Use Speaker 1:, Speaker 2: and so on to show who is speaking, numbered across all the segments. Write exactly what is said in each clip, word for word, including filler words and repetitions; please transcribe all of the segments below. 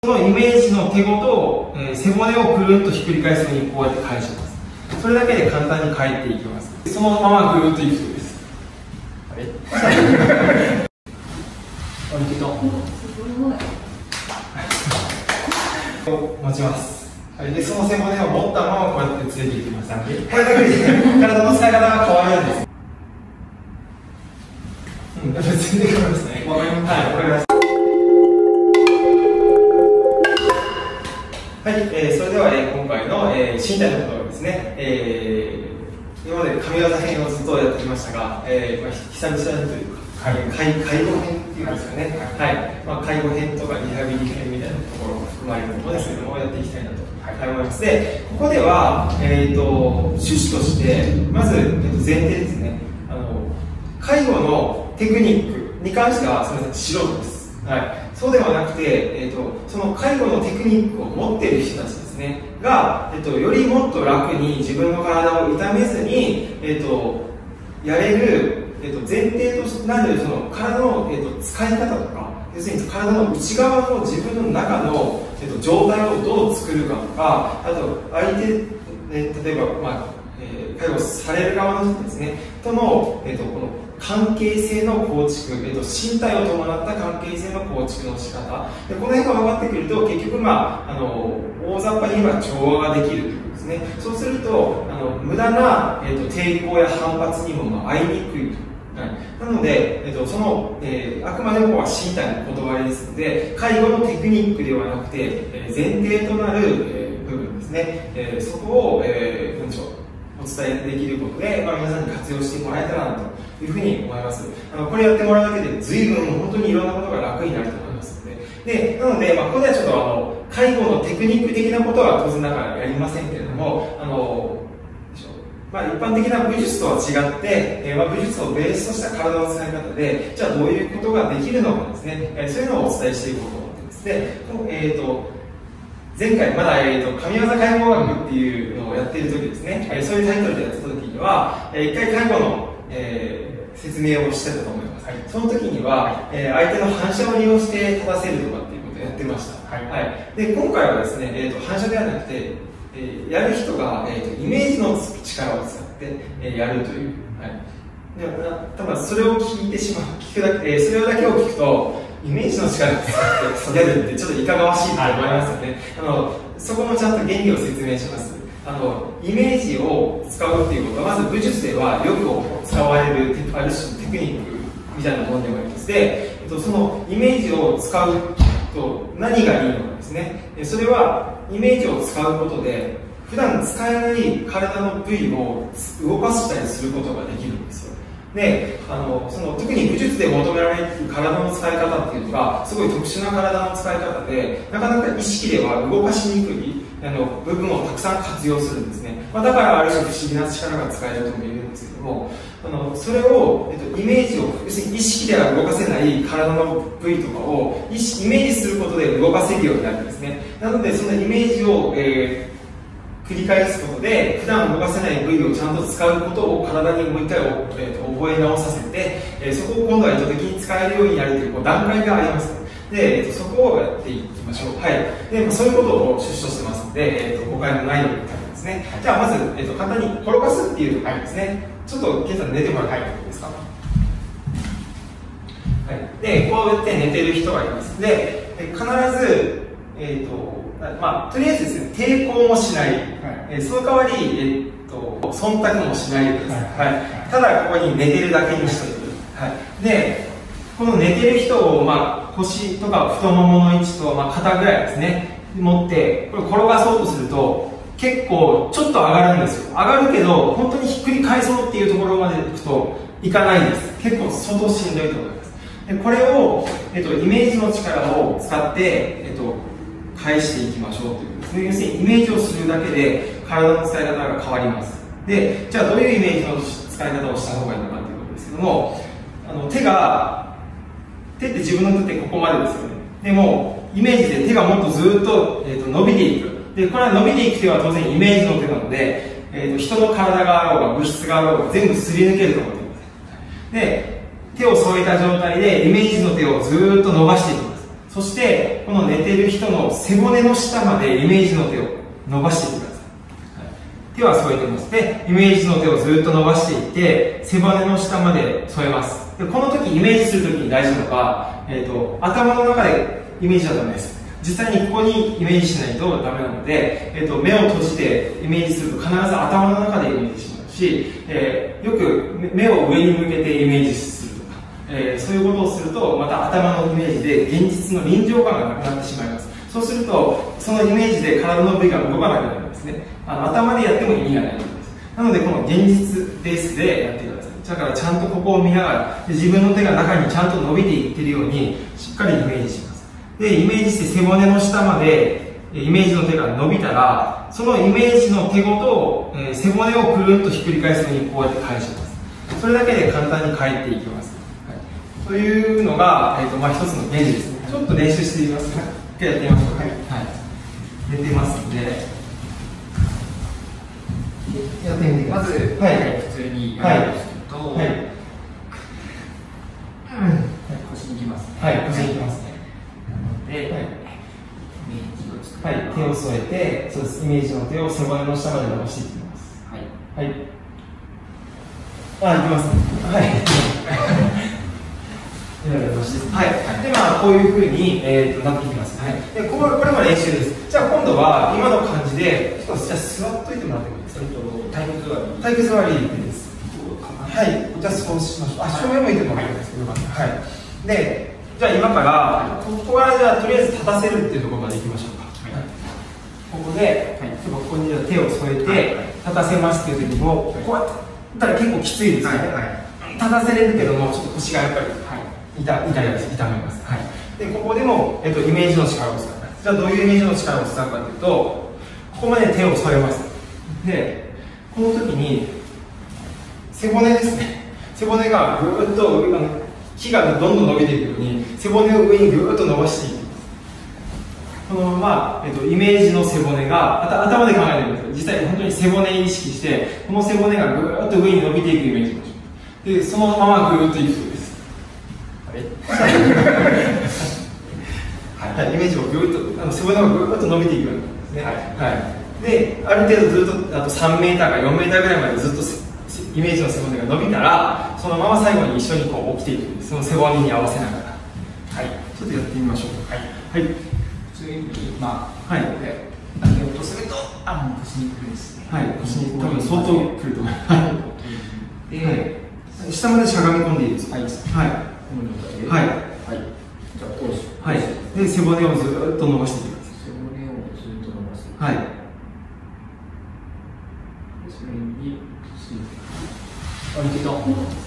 Speaker 1: そのイメージの手ごと、えー、背骨をくるんとひっくり返すようにこうやって返します。それだけで簡単に返っていきます。そのままぐるっといくとです。あれ持ちます。はい、でその背骨を持ったままこうやって連れていきます。これだけで体の使い方が変わるんです。うん、全然変わりますね。わかります。はい、わかります。はい、えー、それでは、えー、今回の、えー、身体のことですね、えー、今まで神業編をずっとやってきましたが、えーまあ、久々にというか、はい、介, 介護編っていうんですかね、はいはい、まあ、介護編とかリハビリ編みたいなところが含まれるものですけども、やっていきたいなと思います。で、ここでは、えー、と趣旨として、まず、えー、と前提ですね、あの介護のテクニックに関しては、すみません、素人です。はい、そうではなくて、えーと、その介護のテクニックを持っている人たちですねが、えーと、よりもっと楽に自分の体を痛めずに、えーと、やれる、えーと、前提となるその体の、えーと、使い方とか、要するに体の内側の自分の中の、えーと、状態をどう作るかとか、あと相手、ね、例えば、まあえー、介護される側の人ですねとの、えーと、この関係性の構築、えっと、身体を伴った関係性の構築の仕方で、この辺が分かってくると結局、まあ、あの大雑把に言えば調和ができるということですね。そうするとあの無駄な、えっと、抵抗や反発にも、まあ、遭いにくいと、はい、なので、えっと、その、えー、あくまでもは身体の言葉ですので、介護のテクニックではなくて、えー、前提となる、えー、部分ですね、えー、そこを、えー、何でしょう、お伝えできることで、まあ、皆さんに活用してもらえたらなというふうに思います。あのこれやってもらうだけで随分本当にいろんなことが楽になると思いますので、でなので、まあ、ここではちょっとあの介護のテクニック的なことは当然ながらやりませんけれども、あのまあ、一般的な武術とは違って、えーまあ、武術をベースとした体の使い方で、じゃあどういうことができるのかですね、えー、そういうのをお伝えしていこうと思っています。で、えーと前回まだ、えーと、神業介護学っていうのをやっている時ですね、えー、そういうタイトルでやってた時には、えー、一回介護の、えー、説明をしてたと思います。はい、その時には、えー、相手の反射を利用して立たせるとかっていうことをやってました。はいはい、で今回はですね、えーと、反射ではなくて、えー、やる人が、えーと、イメージの力を使って、えー、やるという、はい、で多分それを聞いてしまう、聞くだけ、えー、それだけを聞くとイメージの力を使ってやるってちょっといかがわしいと思いますよね。あのそこもちゃんと原理を説明します。あのイメージを使うっていうことは、まず武術ではよく使われるある種のテクニックみたいなものでもあります。で、えっと、そのイメージを使うと何がいいのかですね。それはイメージを使うことで普段使えない体の部位を動かしたりすることができるんですよ。で、あのその特に武術で求められる体の使い方っていうのがすごい特殊な体の使い方で、なかなか意識では動かしにくいあの部分をたくさん活用するんですね。まあ、だからある種不思議な力が使えるとも言えるんですけども、あのそれを、えっと、イメージを要するに意識では動かせない体の部位とかを意識イメージすることで動かせるようになるんですね。なのでそのイメージを、えー繰り返すことで普段動かせない部位をちゃんと使うことを体にもう一回、えー、と覚え直させて、えー、そこを今度は意図的に使えるようになるという、こう段階があります。で、えー、とそこをやっていきましょう。はい、でそういうことを趣旨としてますので、えー、と誤解のないように書いてますね。じゃあまず、えー、と簡単に転がすっていうところですね。ちょっと現在寝てもらっていいですか。はい、でこうやって寝てる人がいます。で必ず、えーとまあ、とりあえずですね、抵抗もしない、はい、えー、その代わり、えー、っと忖度もしないでください。はいはい、ただここに寝てるだけにしておく。はい、でこの寝てる人を、まあ、腰とか太ももの位置と、まあ、肩ぐらいですね持ってこれ転がそうとすると結構ちょっと上がるんですよ。上がるけど本当にひっくり返そうっていうところまでいくといかないんです。結構相当しんどいと思います。でこれを、えっと、イメージの力を使って、えっと返していきましょうというですね。要するにイメージをするだけで体の使い方が変わります。で、じゃあどういうイメージの使い方をした方がいいのかということですけども、あの手が手って自分の手ってここまでですよね。でもイメージで手がもっとずっと、えー、と伸びていく。でこれは伸びていく手は当然イメージの手なので、えー、と人の体があろうが物質があろうが全部すり抜けると思ってください。で手を添えた状態でイメージの手をずっと伸ばしていきます。 そして、この寝てる人の背骨の下までイメージの手を伸ばしていってください。はい、手は添えてます。で、イメージの手をずっと伸ばしていって、背骨の下まで添えます。で、この時イメージする時に大事なのが、えっと、頭の中でイメージはダメです。実際にここにイメージしないとダメなので、えっと、目を閉じてイメージすると必ず頭の中でイメージしますし、えー、よく目を上に向けてイメージするとか、えー、そういうことをするとまた頭のイメージで現実の臨場感がなくなってしまいます。そうするとそのイメージで体の部位が動かなくなるんですね。あの頭でやっても意味がないんです。なのでこの現実ベースでやってください。だからちゃんとここを見ながら自分の手が中にちゃんと伸びていってるようにしっかりイメージします。でイメージして背骨の下までイメージの手が伸びたらそのイメージの手ごと、えー、背骨をくるっとひっくり返すようにこうやって返します。それだけで簡単に返っていきます。はい、というのが、えーとまあ、一つの原理ですね。ちょっと練習してみますか。一回やってみましょうか。はい、寝てますんでやってみてください。
Speaker 2: まず、はい、普通にやるとすると、はい、腰にいきますね。
Speaker 1: はい、腰にいきますね。
Speaker 2: なので、はい、
Speaker 1: はい、手を添えて、そうです。イメージの手を背骨の下まで伸ばしていきます。はい。はい。あ、いきますね。はい。はい。で、まあ、こういうふうに、えー、となっていきます。はい。で、これ、これも練習です。じゃあ、今度は、今の感じで、ちょっと、じゃあ、座っといてもらってもいいですか。
Speaker 2: 体育座り。
Speaker 1: 体育座りです。はい。じゃあ、そうしましょう。あ、正面向いてもらってもいいですか。はい。で、じゃあ、今から、ここから、じゃあ、とりあえず立たせるっていうところまで行きましょうか。ここで、はい、ここに手を添えて立たせますっていう時も、こうやったら結構きついですよね。はい、立たせれるけども、ちょっと腰がやっぱり、はい、痛痛いです、痛めます。はい、で、ここでも、えっと、イメージの力を使う。じゃあ、どういうイメージの力を使うかというと、ここまで手を添えます。で、この時に、背骨ですね。背骨がぐーっと、あの木がどんどん伸びていくように、背骨を上にぐーっと伸ばしていく。このまま、えっと、イメージの背骨があ頭で考えてるんですけど、実際本当に背骨に意識してこの背骨がぐーっと上に伸びていくイメージをします。でそのままぐーっといくそうです。はい、イメージをぐーっとあの背骨がぐーっと伸びていくようになるんですね。はいはい、である程度ずっとあとさんメーターかよんメーターぐらいまでずっとイメージの背骨が伸びたらそのまま最後に一緒にこう起きていくんです。その背骨に合わせながら、はい、ちょっとやってみましょう。はい、はい、
Speaker 2: 普通にまあ、
Speaker 1: はい、
Speaker 2: 投げようとすると、あ、もう腰にくるですね。
Speaker 1: はい、腰に多分相当くると思います。はい。で、下までしゃがみ込んでいいですか。はい。はい。はい。はい。
Speaker 2: じゃあ、こうです。
Speaker 1: はい。で、背骨をずっと伸ばしていきます。
Speaker 2: 背骨をずっと伸ばして。
Speaker 1: はい。
Speaker 2: それに、あ、いけた。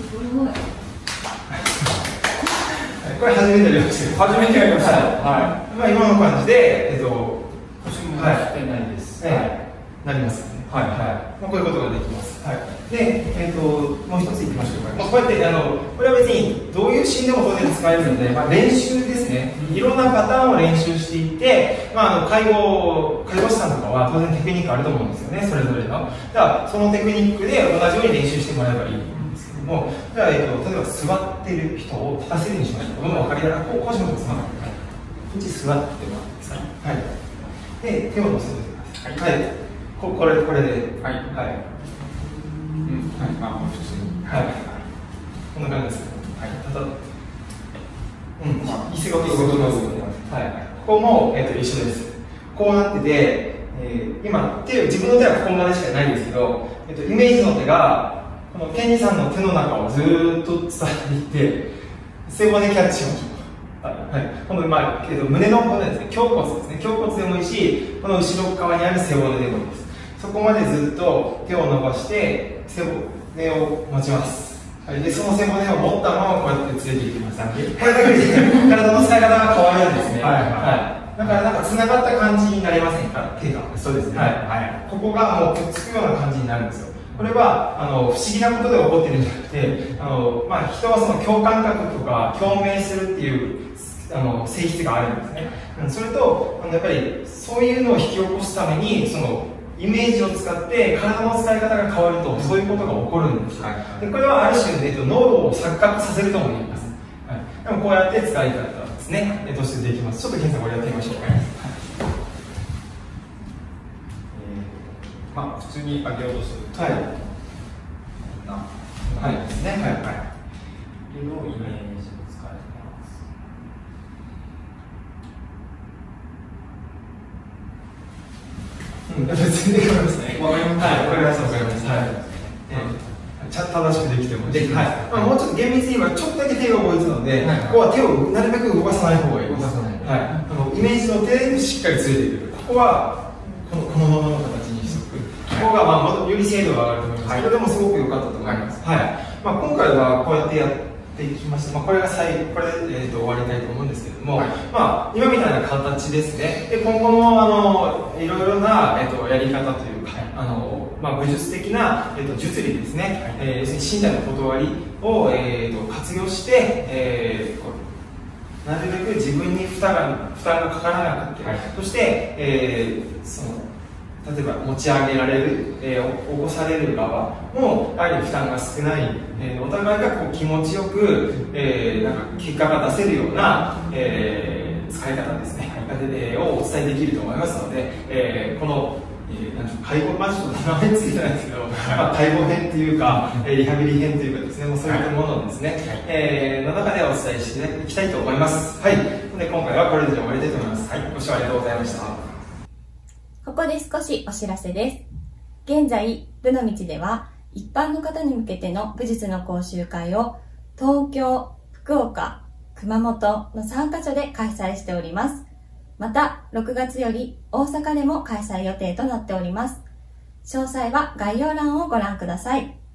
Speaker 1: これ初めてやりました。
Speaker 2: 初めてやりました。
Speaker 1: はい。まあ今の感じで、えっと、
Speaker 2: 腰もしてないです。
Speaker 1: はい。なりますね。はいはい。まあこういうことができます。はい。で、えっともう一ついきましょうか。まあこうやってあのこれは別にどういうシーンでも当然使えるので、まあ練習ですね。いろんなパターンを練習していって、まああの介護介護士さんとかは当然テクニックあると思うんですよね。それぞれの。だからそのテクニックで同じように練習してもらえばいい。もうじゃあ、えっと、例えば座っている人を立たせるようにしましょう。この分かりやすい。こう、こうしましょう。こっち座ってもらってください。はい。で、手を乗せてください。はい。ここれ、これで。はい。はい。うん。はい。まあ、もう普通に。はい。こんな感じです。はい。ただ。うん。まあ、椅子が動きますので。はい。ここも、えっと、一緒です。こうなってて、えー、今、手を、自分の手はここまでしかないんですけど、えっと、イメージの手が、このケンジさんの手の中をずーっと伝えていって背骨キャッチしましょう。はい、この、まあえっと、胸の骨ですね、胸骨ですね、胸骨でもいいしこの後ろ側にある背骨でもいいです。そこまでずっと手を伸ばして背骨を持ちます、はい、でその背骨を持ったままこうやって連れていきます。これだけで体の使い方が変わるんですね。はい、はい、だからなんかつながった感じになりませんか、手が。そうですね、はいはい、ここがもうくっつくような感じになるんですよ。これはあの不思議なことで起こってるんじゃなくて、あの、まあ、人はその共感覚とか共鳴するっていうあの性質があるんですね。それとあのやっぱりそういうのを引き起こすためにそのイメージを使って体の使い方が変わるとそういうことが起こるんです。はい、でこれはある種、えっと、脳を錯覚させるとも言います。はい、でもこうやって使い方ですね、えー、としてできます。ちょっと検査これやってみましょうか。はい、
Speaker 2: えー、まあ普通に上げようとすると、
Speaker 1: はい、
Speaker 2: な、
Speaker 1: はいですね、はい、はい、
Speaker 2: これをイメージを使います。
Speaker 1: うん、全然わかりますね。
Speaker 2: わかります。
Speaker 1: はい、わかります、わかります。はい。ちゃ正しくできてもできはい。まあもうちょっと厳密に言えばちょっとだけ手が動いてるので、ここは手をなるべく動かさない方がいいです。動かさない。はい。あのイメージの手でしっかりついていく。ここはこのこのままの形にしておく。ここがまあより精度が上がると思います。これでもすごく良かったと思います。はい。まあ今回はこうやってやっていきました。まあこれが最後これでえっと終わりたいと思うんですけれども、まあ今みたいな形ですね。で今後もあのいろいろなえっとやり方というかあの。まあ、武術的な、えー、と術理ですね、はい、えー、要するに身体の断りを、えー、と活用して、えー、こうなるべく自分に負担が負担がかからなくて、はい、そして、えー、その例えば持ち上げられる、えー、起こされる側もやはり負担が少ない、えー、お互いがこう気持ちよく、えー、なんか結果が出せるような、えー、使い方ですね、はい、えー、をお伝えできると思いますので、えー、このえー、なん介護、まあ、ちょっと名前ついてないんですけど、まあ、介護編というか、えー、リハビリ編というかですね、もうそういったものをですね、はい、えー、の中でお伝えしていきたいと思います。はい。で今回はこれで終わりたいと思います。はい。ご視聴ありがとうございました。
Speaker 3: ここで少しお知らせです。現在、武の道では、一般の方に向けての武術の講習会を、東京、福岡、熊本のさんカ所で開催しております。また、ろくがつより大阪でも開催予定となっております。詳細は概要欄をご覧ください。